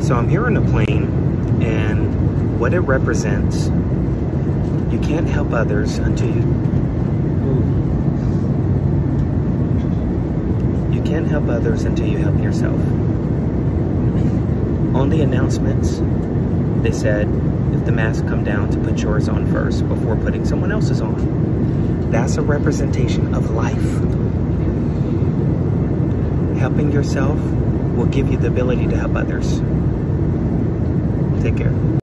So I'm here on a plane, and what it represents, you can't help others until you can't help others until you help yourself. On the announcements, they said if the masks come down to put yours on first before putting someone else's on. That's a representation of life. Helping yourself will give you the ability to help others. Take care.